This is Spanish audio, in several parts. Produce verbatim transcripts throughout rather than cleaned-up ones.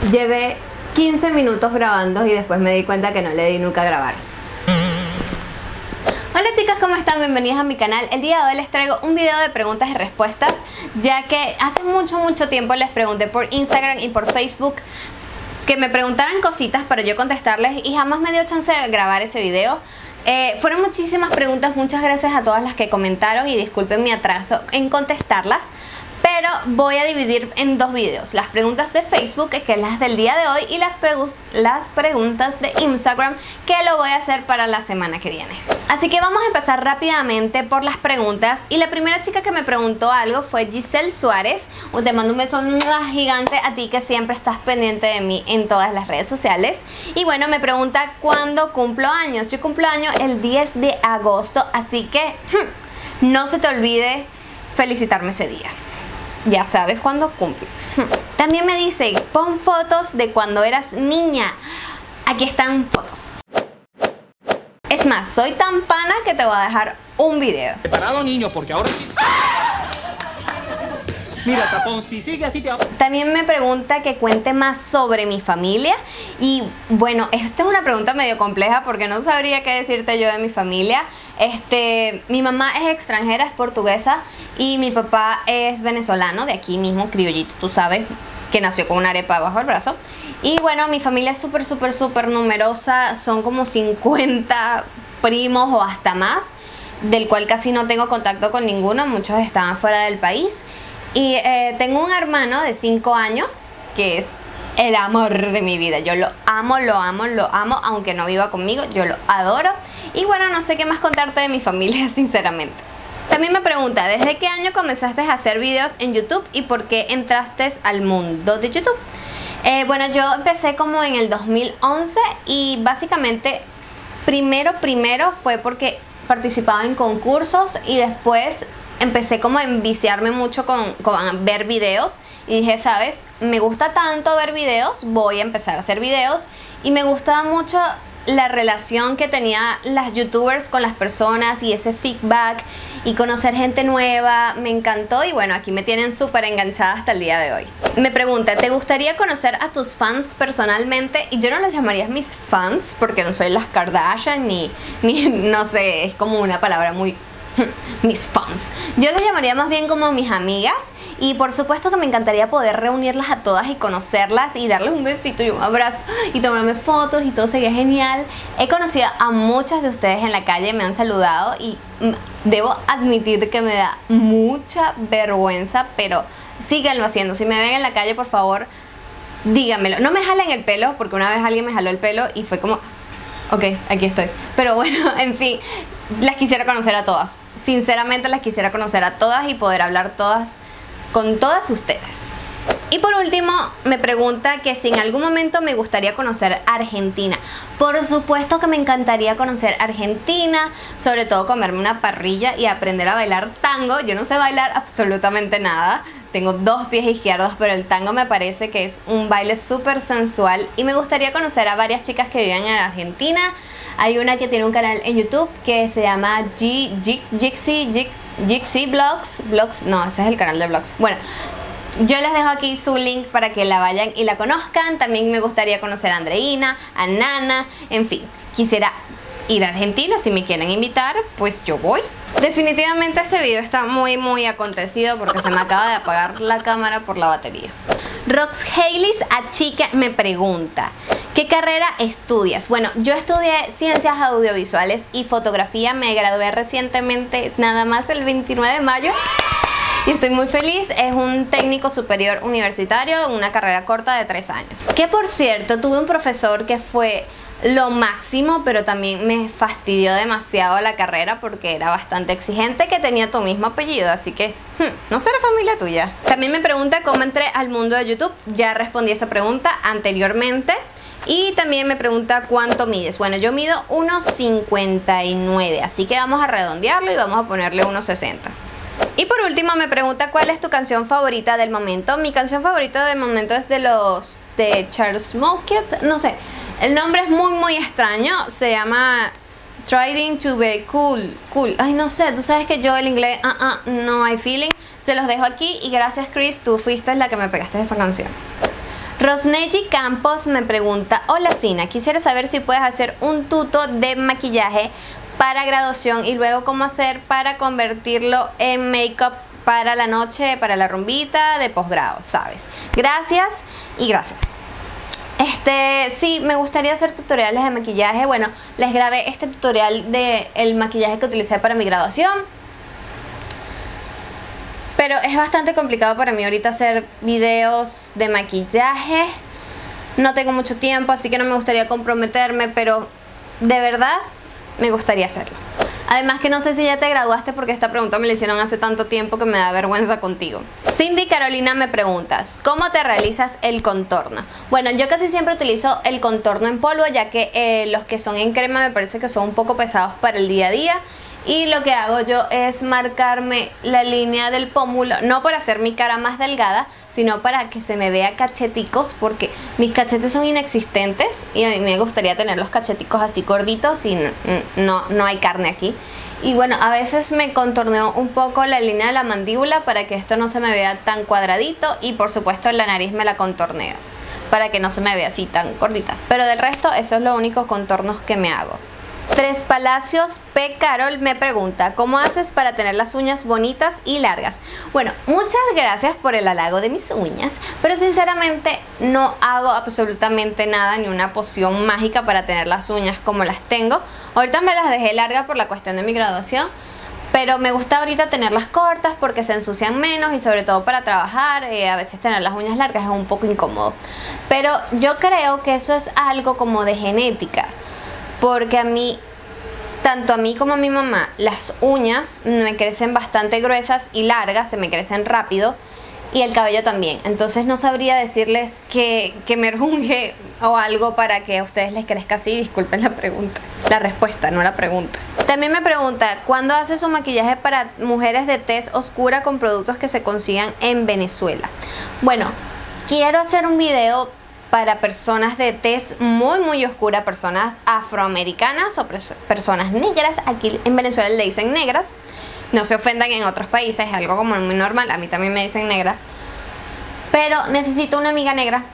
Llevé quince minutos grabando y después me di cuenta que no le di nunca a grabar. Hola chicas, ¿cómo están? Bienvenidas a mi canal. El día de hoy les traigo un video de preguntas y respuestas, ya que hace mucho mucho tiempo les pregunté por Instagram y por Facebook que me preguntaran cositas para yo contestarles y jamás me dio chance de grabar ese video. Eh, fueron muchísimas preguntas, muchas gracias a todas las que comentaron y disculpen mi atraso en contestarlas. Pero voy a dividir en dos videos, las preguntas de Facebook, que es las del día de hoy, y las, las preguntas de Instagram, que lo voy a hacer para la semana que viene. Así que vamos a empezar rápidamente por las preguntas. Y la primera chica que me preguntó algo fue Giselle Suárez. Te mando un beso gigante a ti que siempre estás pendiente de mí en todas las redes sociales. Y bueno, me pregunta cuándo cumplo años. Yo cumplo años el diez de agosto, así que no se te olvide felicitarme ese día. Ya sabes cuándo cumple. También me dice, pon fotos de cuando eras niña. Aquí están fotos. Es más, soy tan pana que te voy a dejar un video. Preparado, niño, porque ahora sí. Mira, tapón, si sigue así te... También me pregunta que cuente más sobre mi familia. Y bueno, esta es una pregunta medio compleja porque no sabría qué decirte yo de mi familia. Este, mi mamá es extranjera, es portuguesa, y mi papá es venezolano, de aquí mismo, criollito, tú sabes, que nació con una arepa bajo el brazo. Y bueno, mi familia es súper, súper, súper numerosa, son como cincuenta primos o hasta más, del cual casi no tengo contacto con ninguno, muchos están fuera del país. Y eh, tengo un hermano de cinco años que es el amor de mi vida. Yo lo amo, lo amo, lo amo, aunque no viva conmigo, yo lo adoro. Y bueno, no sé qué más contarte de mi familia, sinceramente. También me pregunta, ¿desde qué año comenzaste a hacer videos en YouTube y por qué entraste al mundo de YouTube? Eh, bueno, yo empecé como en el dos mil once y básicamente primero, primero fue porque participaba en concursos y después empecé como a enviciarme mucho con, con ver videos y dije, ¿sabes? Me gusta tanto ver videos, voy a empezar a hacer videos. Y me gustaba mucho la relación que tenía las youtubers con las personas y ese feedback y conocer gente nueva, me encantó y bueno, aquí me tienen súper enganchada hasta el día de hoy. Me pregunta, ¿te gustaría conocer a tus fans personalmente? Y yo no los llamaría mis fans porque no soy las Kardashian ni, ni no sé, es como una palabra muy... mis fans. Yo les llamaría más bien como mis amigas. Y por supuesto que me encantaría poder reunirlas a todas y conocerlas y darles un besito y un abrazo y tomarme fotos y todo sería genial. He conocido a muchas de ustedes en la calle, me han saludado y debo admitir que me da mucha vergüenza, pero síganlo haciendo. Si me ven en la calle, por favor, díganmelo. No me jalen el pelo, porque una vez alguien me jaló el pelo y fue como... ok, aquí estoy. Pero bueno, en fin, las quisiera conocer a todas. Sinceramente las quisiera conocer a todas y poder hablar todas con todas ustedes. Y por último, me pregunta que si en algún momento me gustaría conocer Argentina. Por supuesto que me encantaría conocer Argentina, sobre todo comerme una parrilla y aprender a bailar tango. Yo no sé bailar absolutamente nada. Tengo dos pies izquierdos, pero el tango me parece que es un baile súper sensual y me gustaría conocer a varias chicas que viven en Argentina. Hay una que tiene un canal en YouTube que se llama G, G, Gixi, Gix, Gixi Vlogs, Vlogs, no, ese es el canal de vlogs. Bueno, yo les dejo aquí su link para que la vayan y la conozcan. También me gustaría conocer a Andreina, a Nana, en fin, quisiera ir a Argentina. Si me quieren invitar, pues yo voy. Definitivamente este video está muy muy acontecido porque se me acaba de apagar la cámara por la batería. Rox Haylis a chica me pregunta, ¿qué carrera estudias? Bueno, yo estudié ciencias audiovisuales y fotografía, me gradué recientemente, nada más el veintinueve de mayo. Y estoy muy feliz, es un técnico superior universitario, una carrera corta de tres años. Que por cierto, tuve un profesor que fue lo máximo, pero también me fastidió demasiado la carrera porque era bastante exigente, que tenía tu mismo apellido, así que hmm, no será familia tuya. También me pregunta cómo entré al mundo de YouTube, ya respondí esa pregunta anteriormente. Y también me pregunta cuánto mides. Bueno, yo mido uno cincuenta y nueve, así que vamos a redondearlo y vamos a ponerle uno sesenta. Y por último me pregunta cuál es tu canción favorita del momento. Mi canción favorita del momento es de los de Chainsmokers, no sé, el nombre es muy muy extraño, se llama Trying to be cool, cool. Ay, no sé, tú sabes que yo el inglés, uh, uh, no hay feeling. Se los dejo aquí y gracias Chris, tú fuiste la que me pegaste esa canción. Rosneji Campos me pregunta: hola Sina, quisiera saber si puedes hacer un tuto de maquillaje para graduación y luego cómo hacer para convertirlo en make-up para la noche, para la rumbita de posgrado, ¿sabes? Gracias y gracias. Este, sí, me gustaría hacer tutoriales de maquillaje. Bueno, les grabé este tutorial de el maquillaje que utilicé para mi graduación, pero es bastante complicado para mí ahorita hacer videos de maquillaje. No tengo mucho tiempo, así que no me gustaría comprometerme, pero de verdad me gustaría hacerlo. Además que no sé si ya te graduaste, porque esta pregunta me la hicieron hace tanto tiempo que me da vergüenza contigo. Cindy Carolina me preguntas: ¿cómo te realizas el contorno? Bueno, yo casi siempre utilizo el contorno en polvo, ya que eh, los que son en crema me parece que son un poco pesados para el día a día. Y lo que hago yo es marcarme la línea del pómulo, no para hacer mi cara más delgada, sino para que se me vea cacheticos, porque mis cachetes son inexistentes y a mí me gustaría tener los cacheticos así gorditos y no, no, no hay carne aquí. Y bueno, a veces me contorneo un poco la línea de la mandíbula para que esto no se me vea tan cuadradito, y por supuesto la nariz me la contorneo para que no se me vea así tan gordita. Pero del resto, esos son los únicos contornos que me hago. Tres Palacios P. Carol me pregunta: ¿cómo haces para tener las uñas bonitas y largas? Bueno, muchas gracias por el halago de mis uñas, pero sinceramente no hago absolutamente nada, ni una poción mágica para tener las uñas como las tengo. Ahorita me las dejé largas por la cuestión de mi graduación, pero me gusta ahorita tenerlas cortas porque se ensucian menos, y sobre todo para trabajar, eh, a veces tener las uñas largas es un poco incómodo. Pero yo creo que eso es algo como de genética, porque a mí, tanto a mí como a mi mamá, las uñas me crecen bastante gruesas y largas, se me crecen rápido, y el cabello también. Entonces no sabría decirles que, que me runge o algo para que a ustedes les crezca así. Disculpen la pregunta, la respuesta, no la pregunta. También me pregunta: ¿cuándo haces un maquillaje para mujeres de tez oscura con productos que se consigan en Venezuela? Bueno, quiero hacer un video para personas de tez muy muy oscura, personas afroamericanas o personas negras. Aquí en Venezuela le dicen negras, no se ofendan, en otros países es algo como muy normal, a mí también me dicen negra. Pero necesito una amiga negra,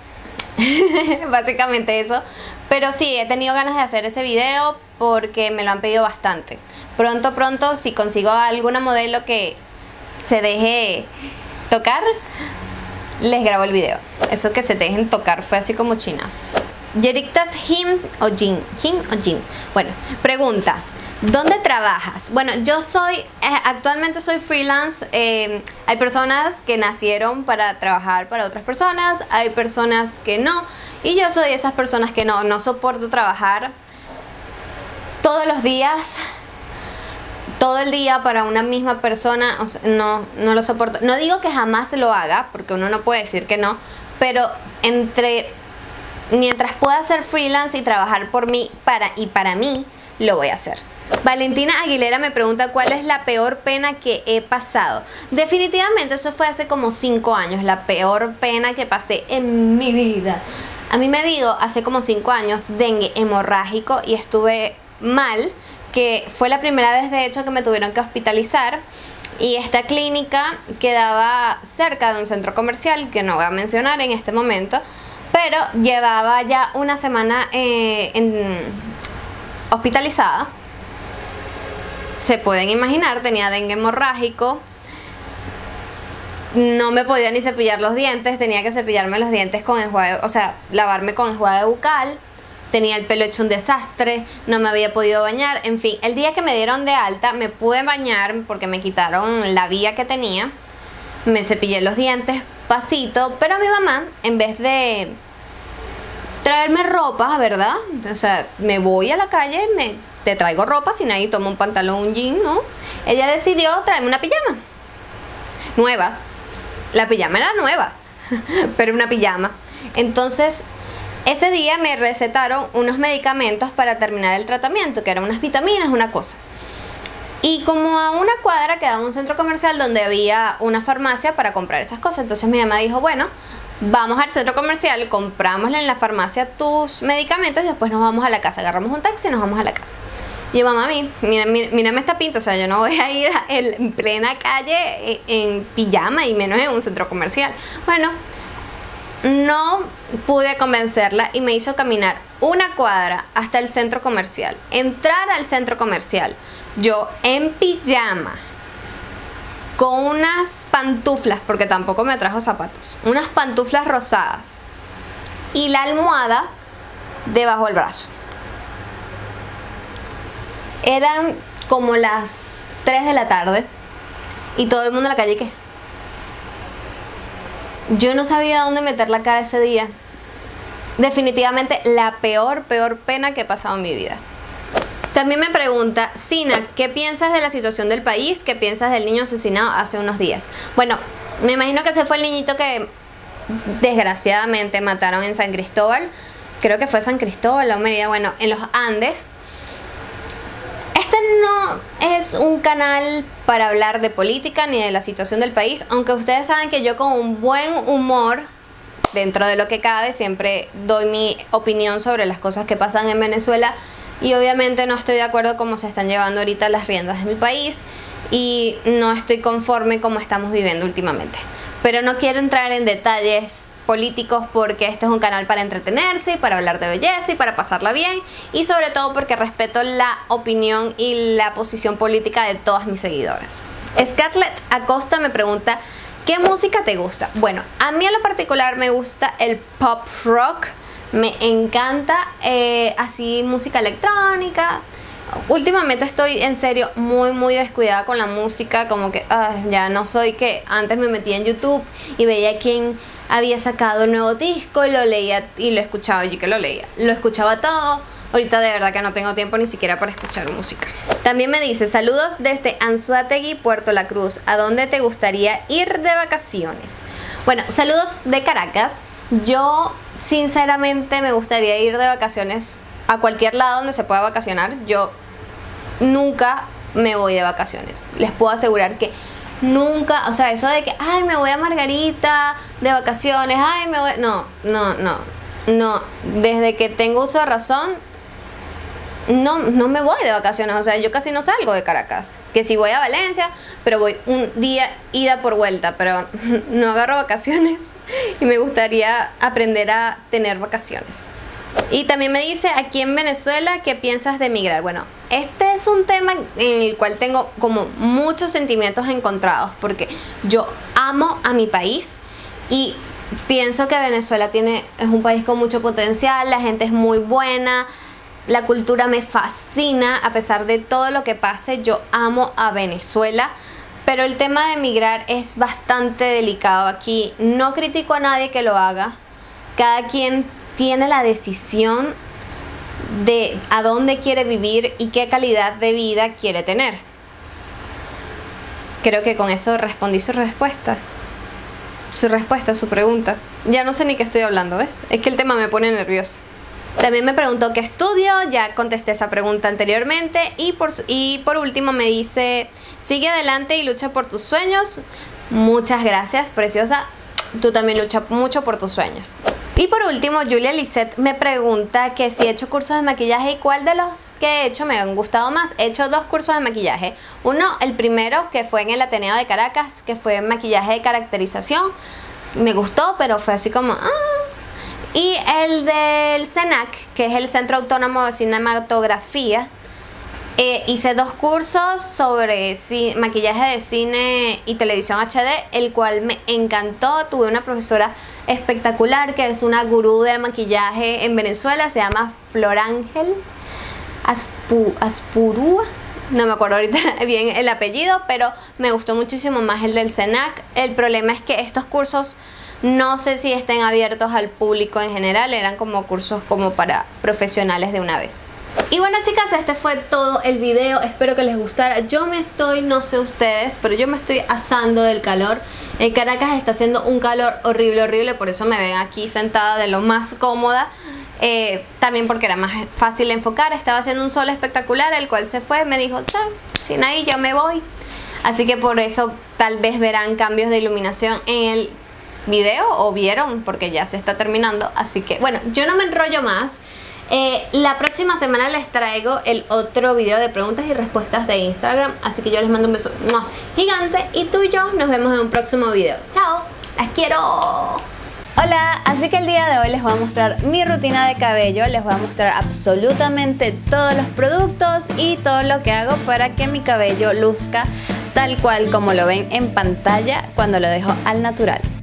básicamente eso. Pero sí, he tenido ganas de hacer ese video porque me lo han pedido bastante. Pronto, pronto, si consigo alguna modelo que se deje tocar, les grabo el video. Eso que se dejen tocar fue así como chinas. Yerictas Jim o Jim, Jim o Jim. Bueno, pregunta: ¿dónde trabajas? Bueno, yo soy, eh, actualmente soy freelance. Eh, hay personas que nacieron para trabajar para otras personas, hay personas que no, y yo soy esas personas que no, no soporto trabajar todos los días, todo el día para una misma persona. O sea, no, no lo soporto. No digo que jamás lo haga, porque uno no puede decir que no, pero entre mientras pueda ser freelance y trabajar por mí para y para mí, lo voy a hacer. Valentina Aguilera me pregunta: ¿cuál es la peor pena que he pasado? Definitivamente eso fue hace como cinco años, la peor pena que pasé en mi vida. A mí me dio hace como cinco años dengue hemorrágico y estuve mal, que fue la primera vez de hecho que me tuvieron que hospitalizar. Y esta clínica quedaba cerca de un centro comercial que no voy a mencionar en este momento, pero llevaba ya una semana eh, en, hospitalizada. Se pueden imaginar, tenía dengue hemorrágico, no me podía ni cepillar los dientes, tenía que cepillarme los dientes con enjuague, o sea, lavarme con enjuague bucal. Tenía el pelo hecho un desastre, no me había podido bañar. En fin, el día que me dieron de alta me pude bañar porque me quitaron la vía que tenía. Me cepillé los dientes pasito, pero a mi mamá, en vez de traerme ropa, ¿verdad? O sea, me voy a la calle, me, te traigo ropa, si nadie toma un pantalón, un jean, ¿no? Ella decidió traerme una pijama nueva. La pijama era nueva, pero una pijama. Entonces, ese día me recetaron unos medicamentos para terminar el tratamiento, que eran unas vitaminas, una cosa. Y como a una cuadra quedaba un centro comercial donde había una farmacia para comprar esas cosas. Entonces mi mamá dijo: bueno, vamos al centro comercial, comprámosle en la farmacia tus medicamentos y después nos vamos a la casa. Agarramos un taxi y nos vamos a la casa. Y yo: mamá, mira, mira, mírame esta pinta, o sea, yo no voy a ir en plena calle en pijama y menos en un centro comercial. Bueno, no pude convencerla y me hizo caminar una cuadra hasta el centro comercial. Entrar al centro comercial, yo en pijama, con unas pantuflas, porque tampoco me trajo zapatos, unas pantuflas rosadas y la almohada debajo del brazo. Eran como las tres de la tarde y todo el mundo en la calle, ¿qué? Yo no sabía dónde meter la cara ese día. Definitivamente la peor, peor pena que he pasado en mi vida. También me pregunta, Sina, ¿qué piensas de la situación del país? ¿Qué piensas del niño asesinado hace unos días? Bueno, me imagino que ese fue el niñito que desgraciadamente mataron en San Cristóbal. Creo que fue San Cristóbal, la Mérida, bueno, en los Andes. Este no es un canal para hablar de política ni de la situación del país, aunque ustedes saben que yo con un buen humor, dentro de lo que cabe, siempre doy mi opinión sobre las cosas que pasan en Venezuela y obviamente no estoy de acuerdo cómo se están llevando ahorita las riendas de mi país y no estoy conforme como estamos viviendo últimamente. Pero no quiero entrar en detalles políticos porque este es un canal para entretenerse, para hablar de belleza y para pasarla bien y sobre todo porque respeto la opinión y la posición política de todas mis seguidoras. Scarlett Acosta me pregunta, ¿qué música te gusta? Bueno, a mí en lo particular me gusta el pop rock, me encanta eh, así música electrónica. Últimamente estoy en serio muy muy descuidada con la música, como que uh, ya no soy que antes me metía en YouTube y veía quién había sacado un nuevo disco y lo leía y lo escuchaba, y que lo leía, lo escuchaba todo. Ahorita de verdad que no tengo tiempo ni siquiera para escuchar música. También me dice, saludos desde Anzoátegui, Puerto La Cruz. ¿A dónde te gustaría ir de vacaciones? Bueno, saludos de Caracas. Yo sinceramente me gustaría ir de vacaciones a cualquier lado donde se pueda vacacionar. Yo nunca me voy de vacaciones. Les puedo asegurar que nunca, o sea, eso de que, ay, me voy a Margarita de vacaciones, ay, me voy... No, no, no, no. Desde que tengo uso de razón, no, no me voy de vacaciones. O sea, yo casi no salgo de Caracas. Que si voy a Valencia, pero voy un día ida por vuelta, pero no agarro vacaciones. Y me gustaría aprender a tener vacaciones. Y también me dice, aquí en Venezuela, ¿qué piensas de emigrar? Bueno, este es un tema en el cual tengo como muchos sentimientos encontrados, porque yo amo a mi país y pienso que Venezuela tiene, es un país con mucho potencial, la gente es muy buena, la cultura me fascina, a pesar de todo lo que pase, yo amo a Venezuela. Pero el tema de emigrar es bastante delicado aquí. No critico a nadie que lo haga. Cada quien tiene la decisión de a dónde quiere vivir y qué calidad de vida quiere tener. Creo que con eso respondí su respuesta. Su respuesta, su pregunta. Ya no sé ni qué estoy hablando, ¿ves? Es que el tema me pone nervioso. También me preguntó qué estudio, ya contesté esa pregunta anteriormente. Y por, y por último me dice, sigue adelante y lucha por tus sueños. Muchas gracias, preciosa. Tú también lucha mucho por tus sueños. Y por último, Julia Lisette me pregunta que si he hecho cursos de maquillaje y cuál de los que he hecho me han gustado más. He hecho dos cursos de maquillaje. Uno, el primero, que fue en el Ateneo de Caracas, que fue maquillaje de caracterización. Me gustó, pero fue así como... Ah. Y el del CENAC, que es el Centro Autónomo de Cinematografía. Eh, hice dos cursos sobre ci maquillaje de cine y televisión H D, el cual me encantó. Tuve una profesora espectacular que es una gurú del maquillaje en Venezuela, se llama Flor Ángel Aspu Aspurúa. No me acuerdo ahorita bien el apellido, pero me gustó muchísimo más el del CENAC. El problema es que estos cursos no sé si estén abiertos al público en general, eran como cursos como para profesionales de una vez. Y bueno, chicas, este fue todo el video, espero que les gustara. Yo me estoy, no sé ustedes, pero yo me estoy asando del calor. En Caracas está haciendo un calor horrible, horrible, por eso me ven aquí sentada de lo más cómoda. Eh, también porque era más fácil enfocar, estaba haciendo un sol espectacular, el cual se fue, me dijo, chao, sin ahí yo me voy. Así que por eso tal vez verán cambios de iluminación en el video, o vieron, porque ya se está terminando. Así que bueno, yo no me enrollo más. Eh, la próxima semana les traigo el otro video de preguntas y respuestas de Instagram. Así que yo les mando un beso ¡mua! Gigante. Y tú y yo nos vemos en un próximo video. ¡Chao! ¡Las quiero! Hola, así que el día de hoy les voy a mostrar mi rutina de cabello, les voy a mostrar absolutamente todos los productos y todo lo que hago para que mi cabello luzca tal cual como lo ven en pantalla cuando lo dejo al natural.